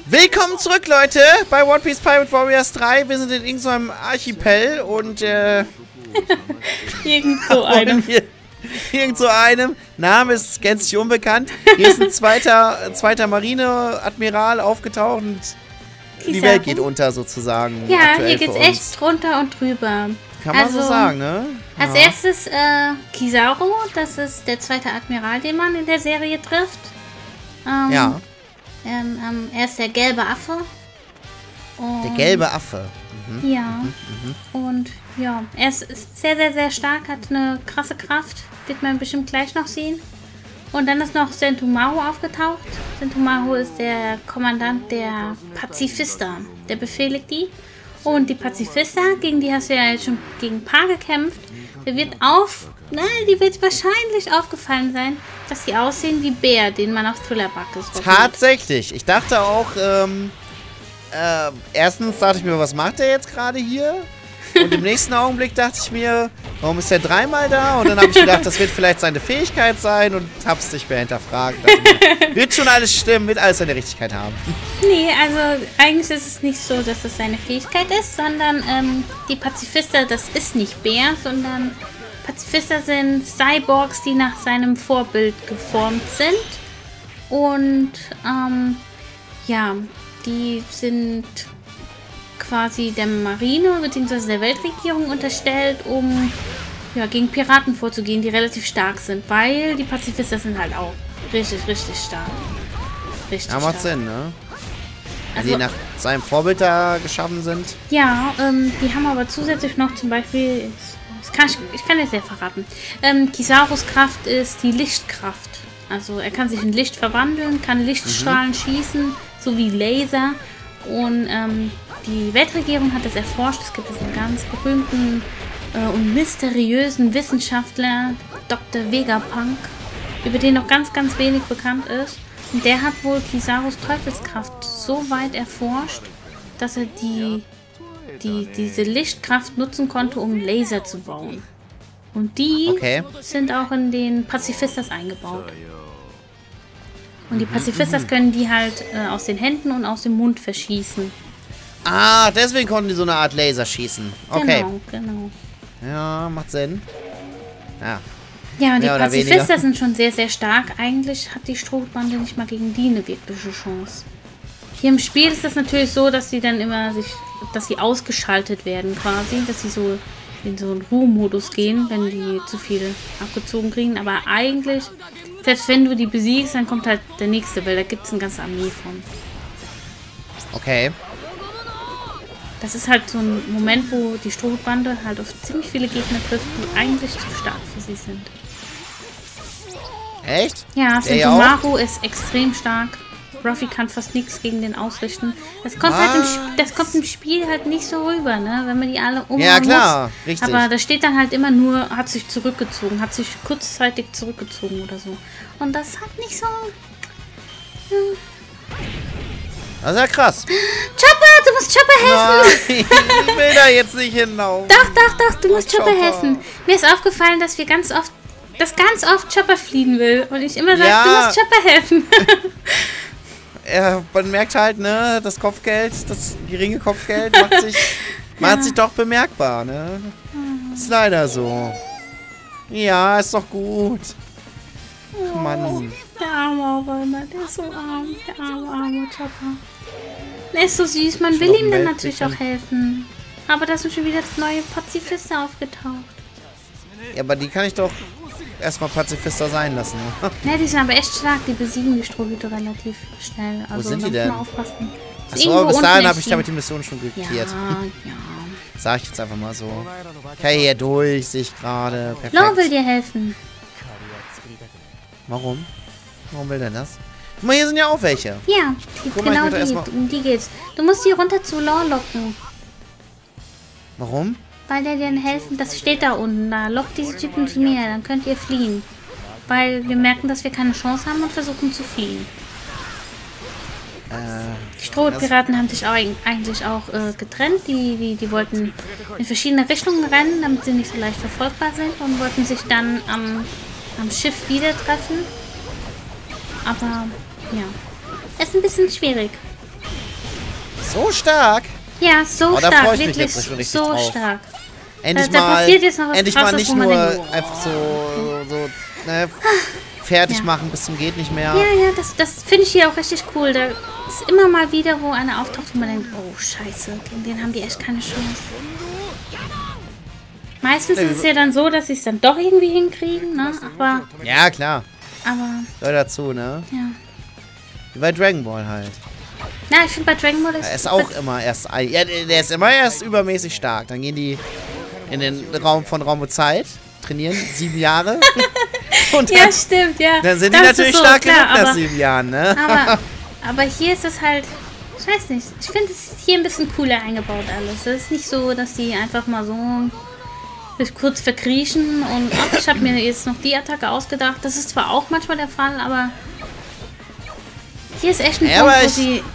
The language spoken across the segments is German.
Willkommen zurück, Leute, bei One Piece Pirate Warriors 3. Wir sind in irgendeinem Archipel und Irgend so einem. Irgend so einem. Name ist gänzlich unbekannt. Hier ist ein zweiter Marineadmiral aufgetaucht und die Welt geht unter sozusagen. Ja, hier geht's echt drunter und drüber. Kann man so sagen, ne? Ja. Als erstes Kizaru, das ist der zweite Admiral, den man in der Serie trifft. Ja. Er ist der gelbe Affe. Und der gelbe Affe. Mhm. Ja. Und ja, er ist sehr, sehr, sehr stark, hat eine krasse Kraft. Wird man bestimmt gleich noch sehen. Und dann ist noch Sentomaru aufgetaucht. Sentomaru ist der Kommandant der Pazifista. Der befehligt die. Und die Pazifista, gegen die hast du ja jetzt schon gegen ein paar gekämpft. Die wird wahrscheinlich aufgefallen sein, dass sie aussehen wie Bär, den man auf Thriller Bark ist. Tatsächlich. Ich dachte auch, erstens dachte ich mir, was macht der jetzt gerade hier? Und im nächsten Augenblick dachte ich mir, warum ist der dreimal da? Und dann habe ich gedacht, das wird vielleicht seine Fähigkeit sein und hab's nicht mehr hinterfragt. Wird schon alles stimmen, wird alles seine Richtigkeit haben. Nee, also eigentlich ist es nicht so, dass das seine Fähigkeit ist, sondern die Pazifista, das ist nicht Bär, sondern Pazifista sind Cyborgs, die nach seinem Vorbild geformt sind. Und ja, die sind quasi der Marine bzw. der Weltregierung unterstellt, um gegen Piraten vorzugehen, die relativ stark sind, weil die Pazifisten sind halt auch richtig, richtig stark. Richtig ja, macht Sinn, ne? Also, die nach seinem Vorbild da geschaffen sind. Ja, die haben aber zusätzlich noch zum Beispiel, ich kann jetzt ja verraten, Kizarus Kraft ist die Lichtkraft. Also er kann sich in Licht verwandeln, kann Lichtstrahlen schießen, sowie Laser. Und die Weltregierung hat das erforscht. Es gibt einen ganz berühmten und mysteriösen Wissenschaftler, Dr. Vegapunk, über den noch ganz, ganz wenig bekannt ist. Und der hat wohl Kizarus Teufelskraft so weit erforscht, dass er diese Lichtkraft nutzen konnte, um Laser zu bauen. Und die sind auch in den Pazifistas eingebaut. Und die Pazifistas können die halt aus den Händen und aus dem Mund verschießen. Ah, deswegen konnten die so eine Art Laser schießen. Okay. Genau. Ja, macht Sinn. Ja. Ja, und die Pazifistas sind schon sehr, sehr stark. Eigentlich hat die Strohbande nicht mal gegen die eine wirkliche Chance. Hier im Spiel ist das natürlich so, dass sie dann immer dass sie ausgeschaltet werden quasi. Dass sie so in so einen Ruhemodus gehen, wenn die zu viel abgezogen kriegen. Aber eigentlich, selbst wenn du die besiegst, dann kommt halt der nächste, weil da gibt es eine ganze Armee von. Okay. Das ist halt so ein Moment, wo die Strohbande halt auf ziemlich viele Gegner trifft, die eigentlich zu stark für sie sind. Echt? Ja, Sentomaru ist extrem stark. Ruffy kann fast nichts gegen den ausrichten. Das kommt halt im Spiel halt nicht so rüber, ne? Wenn man die alle umhauen ja, klar, muss. richtig. Aber da steht dann halt immer nur, hat sich zurückgezogen, hat sich kurzzeitig zurückgezogen oder so. Und das hat nicht so... Das ist ja krass. Chopper, du musst Chopper helfen! Nein, ich will da jetzt nicht hinaus. Doch, du musst Chopper helfen. Mir ist aufgefallen, dass ganz oft Chopper fliehen will. Und ich immer sage, du musst Chopper helfen. Ja, man merkt halt, ne, das Kopfgeld, das geringe Kopfgeld macht sich doch bemerkbar, ne? Ist leider so. Ja, ist doch gut. Ach, Mann. Der arme Räumer, der ist so arm. Der arme Chopper. Der ist so süß, man will ihm dann natürlich auch helfen. Aber da sind schon wieder neue Pazifisten aufgetaucht. Ja, aber die kann ich doch erstmal Pazifister sein lassen. Ja, die sind aber echt stark, die besiegen die Strohhüte relativ schnell. Also, wo sind die denn? Mal aufpassen. Achso, bis dahin habe ich damit die Mission schon geklärt. Ja. Sag ich jetzt einfach mal so. Okay, hier durch, sehe ich gerade. Perfekt. Law will dir helfen. Warum? Warum will der das? Guck mal, hier sind ja auch welche. Ja, um die geht's. Du musst die runter zu Law locken. Warum? Weil der dir helfen, das steht da unten. Da lockt diese Typen zu mir, dann könnt ihr fliehen. Weil wir merken, dass wir keine Chance haben und versuchen zu fliehen. Die Strohpiraten haben sich eigentlich auch getrennt. Die wollten in verschiedene Richtungen rennen, damit sie nicht so leicht verfolgbar sind und wollten sich dann am Schiff wieder treffen. Aber ja, ist ein bisschen schwierig. So stark? Ja, so Oh, da stark. freu ich mich Wirklich jetzt schon richtig so drauf. stark. Endlich Da mal, passiert jetzt noch was endlich mal Krasses, nicht wo man nur denkt, oh. einfach so ne, fertig Ja. machen bis zum geht nicht mehr. Ja, das finde ich hier auch richtig cool. Da ist immer mal wieder, wo einer auftaucht, wo man denkt, oh, scheiße, gegen den haben die echt keine Chance. Meistens ist es ja dann so, dass sie es dann doch irgendwie hinkriegen, ne? Aber, Ja, klar. aber, Gehört dazu, ne? ja. Wie bei Dragon Ball halt. Na, ich finde bei Dragon Ball Er ist auch immer erst... Ja, der ist immer erst übermäßig stark. Dann gehen die in den Raum und Zeit, trainieren 7 Jahre. Und dann, ja, stimmt, ja. dann sind die Das ist natürlich so, stark klar, genug nach aber- 7 Jahren, ne? Aber hier ist es halt, ich weiß nicht, ich finde es hier ein bisschen cooler eingebaut alles. Es ist nicht so, dass die einfach mal so sich kurz verkriechen und ach, ich habe mir jetzt noch die Attacke ausgedacht. Das ist zwar auch manchmal der Fall, aber hier ist echt ein Ja, Punkt, aber wo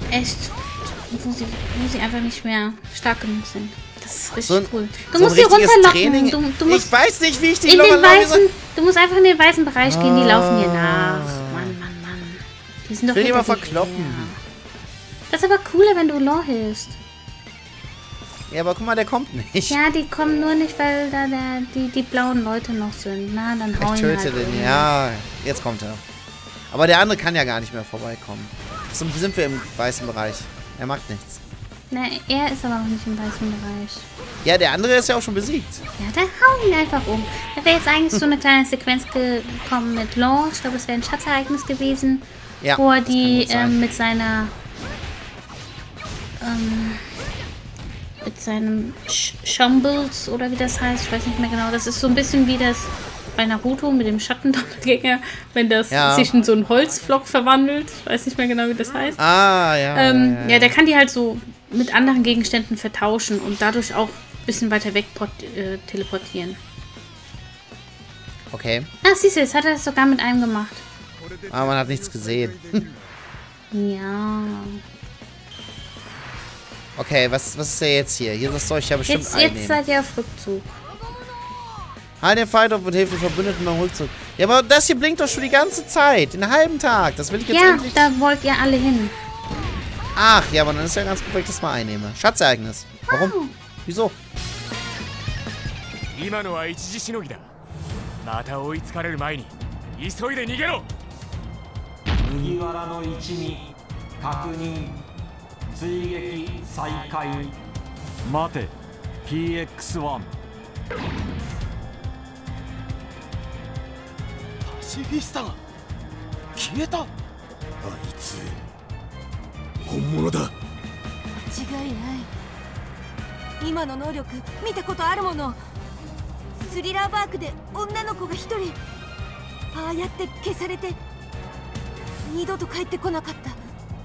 sie einfach nicht mehr stark genug sind. Das ist richtig So ein- cool. Du so ein musst die richtiges runterlocken. Training. Du musst Ich weiß nicht, wie ich die in den locker weißen, du musst einfach in den weißen Bereich gehen, die laufen dir nach. Mann. Die sind doch will die mal hinter dir verkloppen. her. Das ist aber cooler, wenn du Lore hilfst. Ja, aber guck mal, der kommt nicht. Ja, die kommen nur nicht, weil da die blauen Leute noch sind. Na, dann hau Ich ihn töte halt den. um. Ja, jetzt kommt er. Aber der andere kann ja gar nicht mehr vorbeikommen. So sind wir im weißen Bereich. Er macht nichts. Na, er ist aber noch nicht im weißen Bereich. Ja, der andere ist ja auch schon besiegt. Ja, dann hau ihn einfach um. Da wäre jetzt eigentlich so eine kleine Sequenz gekommen mit Lore. Ich glaube, es wäre ein Schatzereignis gewesen. Ja, wo er das kann die gut sein. mit seinem Shambles oder wie das heißt, ich weiß nicht mehr genau. Das ist so ein bisschen wie das bei Naruto mit dem Schattendoppelgänger, wenn das sich in so einen Holzflock verwandelt. Ich weiß nicht mehr genau, wie das heißt. Ah, ja. Ja, der kann die halt so mit anderen Gegenständen vertauschen und dadurch auch ein bisschen weiter weg teleportieren. Okay. Ah, siehst du, jetzt hat er das sogar mit einem gemacht. Aber man hat nichts gesehen. Ja. Okay, was ist denn jetzt hier? Hier soll ich ja bestimmt Jetzt einnehmen. seid ihr auf Rückzug. Halt den Fight auf und hilft den Verbündeten beim Rückzug. Ja, aber das hier blinkt doch schon die ganze Zeit. Den halben Tag. Das will ich jetzt Ja, endlich... da wollt ihr alle hin. Ach, ja, aber dann ist ja ganz gut, wenn ich das mal einnehme. Schatzereignis. Warum? Wieso? 今のは一時しのぎだ。また追いつかれる前に急いで逃げろ。 麦わらの一味確認追撃再開待て PX1 パシフィスタが消えた。あいつ本物だ。 違いない今の能力見たことあるもの。スリラーバークで女の子が一人ああやって消されて二度と帰ってこなかった。 て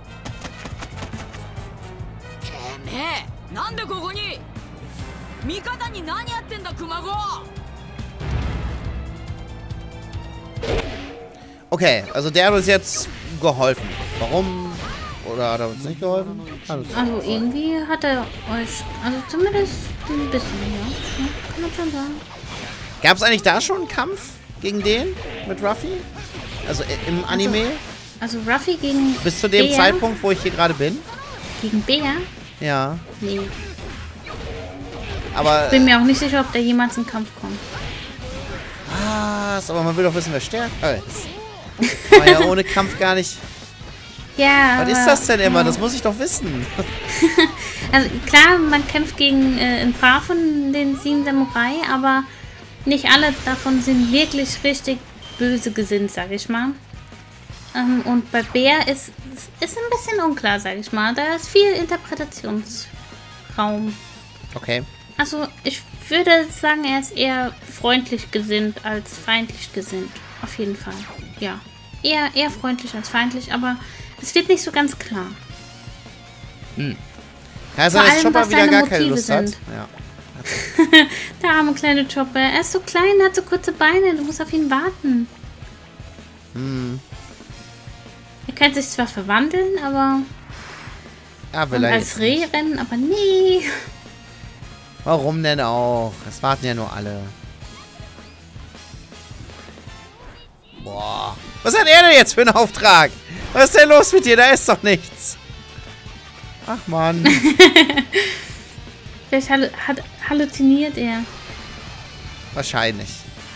めえなんでここに味方に何やってんだ熊子。 Okay, also der hat uns jetzt geholfen. Warum? Oder hat er uns nicht geholfen? Hat uns Also irgendwie hat er euch, also zumindest ein bisschen, ja. Kann man schon sagen. Gab es eigentlich da schon einen Kampf gegen den mit Ruffy? Also im Anime? Also Ruffy gegen Bis zu dem Bär, Zeitpunkt, wo ich hier gerade bin? Gegen Bär? Ja. Nee. Aber... Bin mir auch nicht sicher, ob da jemals ein Kampf kommt. Was? Aber man will doch wissen, wer stärker ist. War ja ohne Kampf gar nicht... Ja, Was ist das denn immer? Das muss ich doch wissen. Also klar, man kämpft gegen ein paar von den 7 Samurai, aber nicht alle davon sind wirklich richtig böse gesinnt, sag ich mal. Und bei Bär ist ein bisschen unklar, sag ich mal. Da ist viel Interpretationsraum. Okay. Also ich würde sagen, er ist eher freundlich gesinnt als feindlich gesinnt. Auf jeden Fall. Ja. Eher freundlich als feindlich, aber es wird nicht so ganz klar. Kann es Vor sein, dass allem, Chopper was wieder seine gar keine Motive Lust hat? sind. Ja. Der arme kleine Chopper. Er ist so klein, hat so kurze Beine. Du musst auf ihn warten. Er kann sich zwar verwandeln, aber... Ja, Und vielleicht. als Reh rennen, aber nee. Warum denn auch? Es warten ja nur alle. Boah. Was hat er denn jetzt für einen Auftrag? Was ist denn los mit dir? Da ist doch nichts. Ach, Mann. Vielleicht halluziniert er. Wahrscheinlich.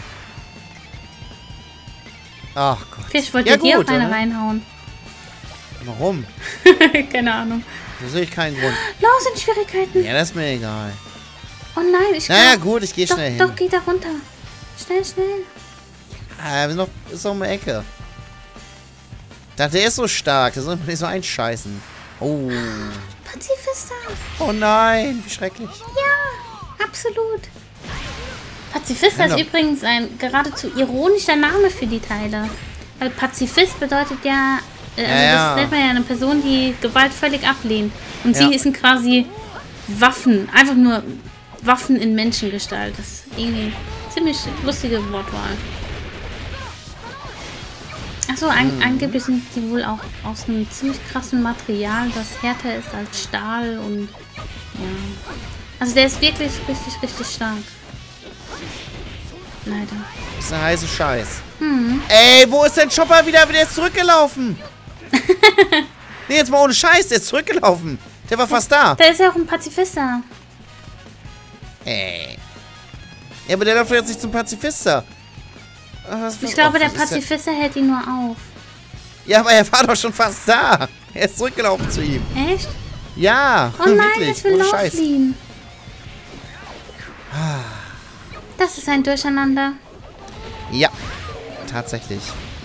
Ach Gott. Vielleicht wollte Ja, er dir gut, auch eine oder? reinhauen. Warum? Keine Ahnung. Da sehe ich keinen Grund. Los, in Schwierigkeiten. Ja, das ist mir egal. Oh nein, ich Naja, glaub- gut, ich gehe doch, schnell hin. Doch, geht da runter. Schnell, schnell. Ist noch um die Ecke. Der ist so stark. Der soll nicht so einscheißen. Oh. Pazifista. Oh nein, wie schrecklich. Ja, absolut. Pazifista Ja, ist übrigens ein geradezu ironischer Name für die Teile. Weil Pazifist bedeutet ja, Ja. das nennt man ja eine Person, die Gewalt völlig ablehnt. Und Ja. sie sind quasi Waffen, einfach nur Waffen in Menschengestalt. Das ist irgendwie ziemlich lustige Wortwahl. Achso, angeblich sind die wohl auch aus einem ziemlich krassen Material, das härter ist als Stahl und ja. Also der ist wirklich richtig, richtig stark. Leider. Das ist ein heißer Scheiß. Ey, wo ist denn Chopper wieder? Der ist zurückgelaufen. Nee, jetzt mal ohne Scheiß. Der ist zurückgelaufen. Der war fast da. Da ist ja auch ein Pazifista. Ey. Ja, aber der läuft jetzt nicht zum Pazifista. Ich glaube, der Pazifista hält ihn nur auf. Ja, aber er war doch schon fast da. Er ist zurückgelaufen zu ihm. Echt? Ja, Oh nein, wirklich. das will Ohne Scheiß. Lauflin. Das ist ein Durcheinander. Ja, tatsächlich.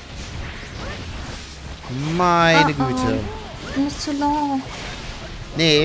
Meine Oh, oh. Güte. Du musst zu Law. Nee.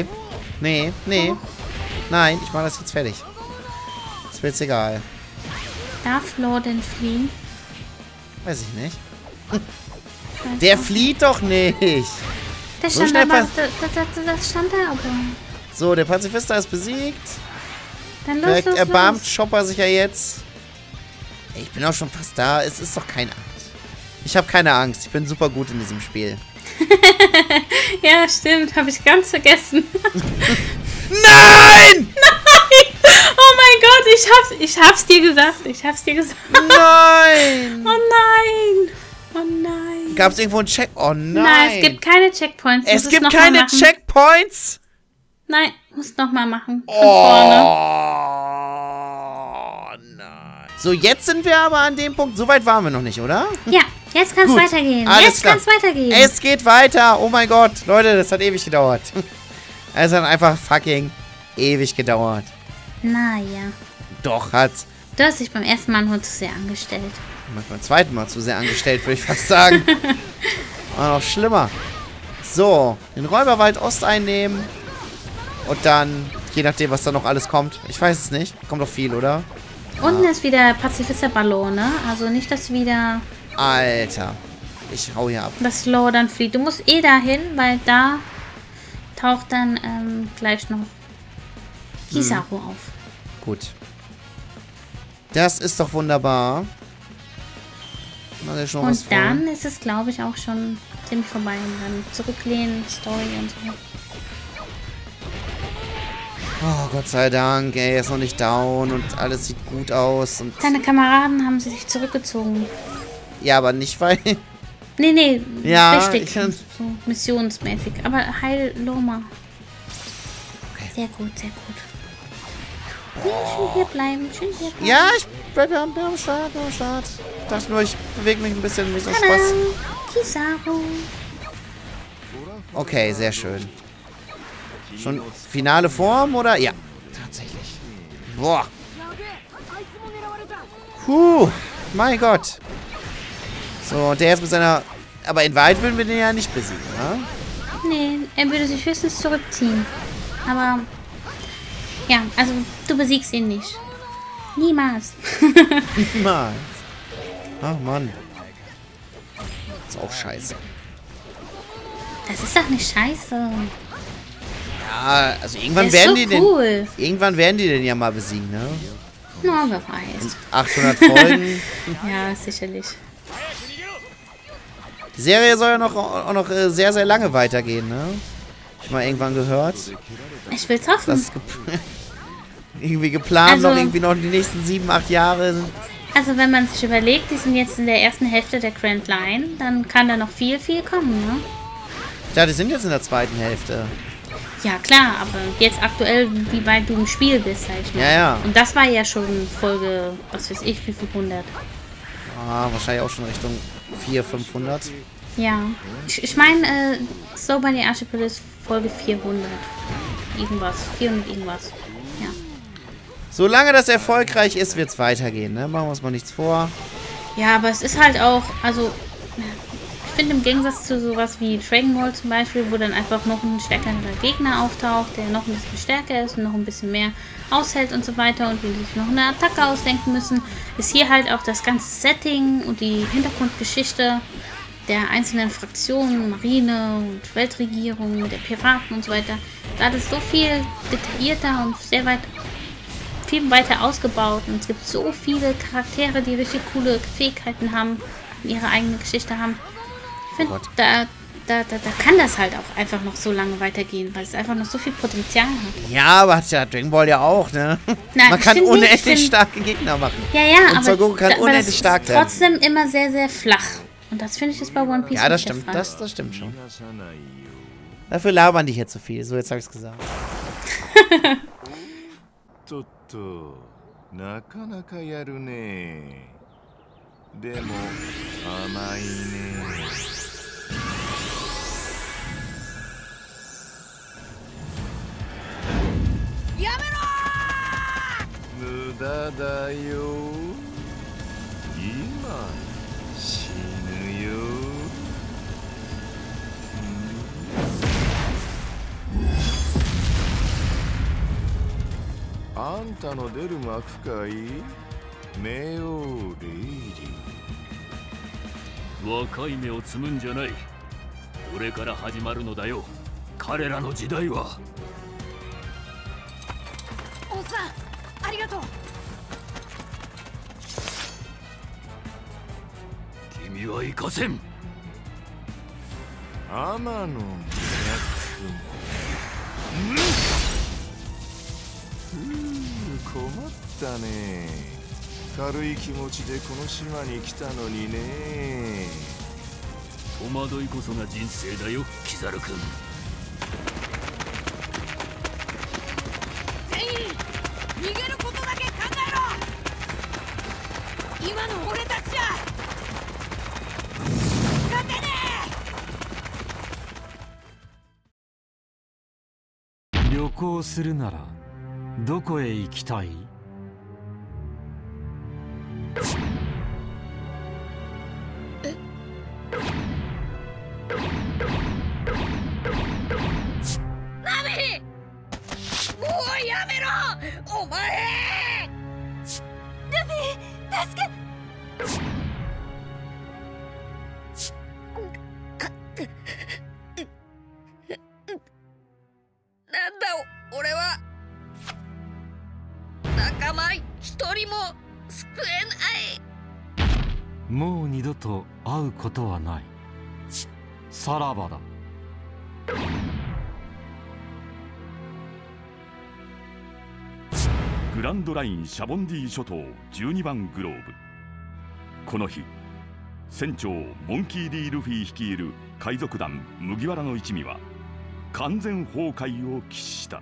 Nein, ich mache das jetzt fertig. Ist mir jetzt egal. Darf Law denn fliehen? Weiß ich nicht. Der flieht doch nicht. Das So stand schnell aber, das stand da aber. So, der Pazifista ist besiegt. Dann los, Vielleicht los, erbarmt los. Chopper sich ja jetzt. Ey, ich bin auch schon fast da. Es ist doch keine Angst. Ich habe keine Angst. Ich bin super gut in diesem Spiel. Ja, stimmt. Habe ich ganz vergessen. Nein! Oh mein Gott, ich hab's dir gesagt. Nein! Oh nein. Oh nein. Gab es irgendwo einen Check? Oh nein! Nein, es gibt keine Checkpoints. Es Musst gibt noch mal keine machen. Checkpoints? Nein, musst noch mal machen. Von vorne. Oh nein. So, jetzt sind wir aber an dem Punkt. So weit waren wir noch nicht, oder? Ja, jetzt kann's Gut, weitergehen. alles Jetzt klar. kann's weitergehen. Es geht weiter. Oh mein Gott. Leute, das hat ewig gedauert. Es hat einfach fucking ewig gedauert. Naja. Doch, hat's. Du hast dich beim ersten Mal nur zu sehr angestellt. Beim zweiten Mal zu sehr angestellt, würde ich fast sagen. War noch schlimmer. So, den Räuberwald Ost einnehmen. Und dann, je nachdem, was da noch alles kommt. Ich weiß es nicht. Kommt doch viel, oder? Unten ist wieder Pazifista-Ballon, ne? Also nicht, dass wieder Alter. Ich hau hier ab. das Law dann fliegt. Du musst eh dahin, weil da taucht dann gleich noch Kizaru auf. Gut. Das ist doch wunderbar. Schon was Und dann ist es, glaube ich, auch schon ziemlich vorbei. Und dann zurücklehnen, Story und so. Oh, Gott sei Dank. Ey, er ist noch nicht down und alles sieht gut aus. Und Deine Kameraden haben sich zurückgezogen. ja, aber nicht, weil... Nee, Ja, richtig. ich kann- So missionsmäßig. Aber heil Loma. Okay. Sehr gut, sehr gut. Ja, schön hier bleiben, Ja, ich bleib ja am Start, Ich dachte nur, ich bewege mich ein bisschen, wie so Spaß. Hallo, Kizaru. Okay, sehr schön. Schon finale Form, oder? Ja, tatsächlich. Boah. Puh, mein Gott. So, der ist mit seiner... Aber in Wahrheit würden wir den ja nicht besiegen, ne? Nee, er würde sich höchstens zurückziehen. Aber, ja, also du besiegst ihn nicht. Niemals. Niemals. Ach, Mann. Ist auch scheiße. Das ist doch nicht scheiße. Ja, also Der irgendwann ist werden so die den... cool. Irgendwann werden die den ja mal besiegen, ne? Na, wer weiß. 800 Folgen. Ja, sicherlich. Die Serie soll ja auch noch sehr, sehr lange weitergehen, ne? Hab ich mal irgendwann gehört. Ich will's hoffen. Das ist irgendwie geplant, Also- noch irgendwie noch die nächsten 7, 8 Jahre. Also wenn man sich überlegt, die sind jetzt in der ersten Hälfte der Grand Line, dann kann da noch viel, viel kommen, ne? Ja, die sind jetzt in der zweiten Hälfte. Ja, klar, aber jetzt aktuell, wie weit du im Spiel bist, sag ich mal. Ja, ja. Und das war ja schon Folge, was weiß ich, wie viel 100. Ah, wahrscheinlich auch schon Richtung 400, 500. Ja. Ich meine, So bei the Archipel ist Folge 400. Irgendwas. 400 irgendwas. Ja. Solange das erfolgreich ist, wird es weitergehen, ne? Machen wir uns mal nichts vor. Ja, aber es ist halt auch, also, ich finde im Gegensatz zu sowas wie Dragon Ball zum Beispiel, wo dann einfach noch ein stärkerer Gegner auftaucht, der noch ein bisschen stärker ist und noch ein bisschen mehr aushält und so weiter und die sich noch eine Attacke ausdenken müssen, ist hier halt auch das ganze Setting und die Hintergrundgeschichte der einzelnen Fraktionen, Marine und Weltregierung, der Piraten und so weiter. Da ist so viel detaillierter und viel weiter ausgebaut und es gibt so viele Charaktere, die richtig coole Fähigkeiten haben und ihre eigene Geschichte haben. Ich finde, da kann das halt auch einfach noch so lange weitergehen, weil es einfach noch so viel Potenzial hat. Ja, aber hat ja Dragon Ball ja auch, ne? Nein, Man kann unendlich starke Gegner machen. Ja, ja, und aber, Son Goku kann unendlich das stark ist werden. trotzdem immer sehr, sehr flach. Und das finde ich jetzt bei One Piece Ja, das nicht der stimmt. Fall. Das stimmt schon. Dafür labern die hier zu viel. So, jetzt habe ich es gesagt. ちょっとなかなかやるね。でも甘いね。 やめろ無駄だよ。今死ぬよ。あんたの出る幕かい？冥王レイリ若い芽を摘むんじゃない。これから始まるのだよ。彼らの時代は。 おっさんありがとう。 君は行かせん。 天の脈。困ったね。軽い気持ちでこの島に来たのにね。 戸惑いこそが人生だよ、キザル君。 全員逃げることだけ考えろ。今の俺たちじゃ勝てね旅行するならどこへ行きたい？ え。もうやめろお前。 ルフィ助け。 なんだ俺は仲間一人も救えない。 もう二度と会うことはない。さらばだ。 グランドラインシャボンディ諸島12番グローブ。この日、船長モンキー・D・ルフィ率いる海賊団麦わらの一味は完全崩壊を喫した。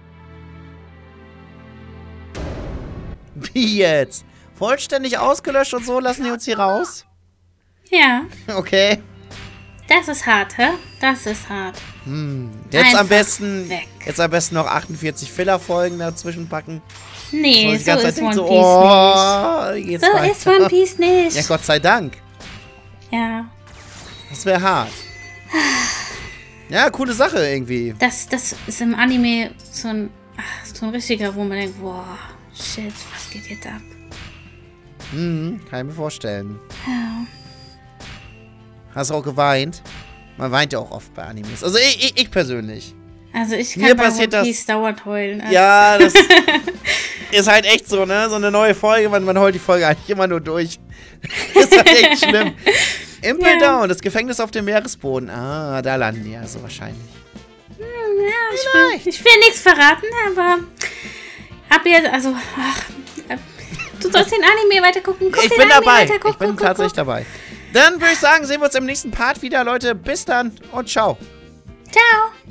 Wie jetzt? Vollständig ausgelöscht und so lassen die uns hier raus? Ja, Okay. das ist hart, hä? Das ist hart. Jetzt Einfach am besten weg. noch 48 Filler-Folgen dazwischen packen. Nee, Und die so ganze ist Zeit One denkt Piece oh, wie nicht. geht's So weiter? ist One Piece nicht. Ja, Gott sei Dank. Ja, Das wäre hart. Ja, coole Sache irgendwie. das ist im Anime so ein richtiger, wo man denkt, boah, shit, was geht jetzt ab? Kann ich mir vorstellen. Ja. Hast du auch geweint? Man weint ja auch oft bei Animes. Also ich persönlich. Also ich Mir kann bei passiert One das- Piece dauernd heulen. Also Ja, das ist halt echt so, ne? So eine neue Folge, man heult die Folge eigentlich immer nur durch. Das ist halt echt schlimm. Impel Ja. Down, das Gefängnis auf dem Meeresboden. Ah, da landen die also wahrscheinlich. ja, ich will nichts verraten, aber ab jetzt, also, du sollst den Anime weitergucken. Guck Ich den bin Anime dabei. weiter, guck, Ich bin guck, tatsächlich guck. dabei. Dann würde ich sagen, sehen wir uns im nächsten Part wieder, Leute. Bis dann und ciao. Ciao.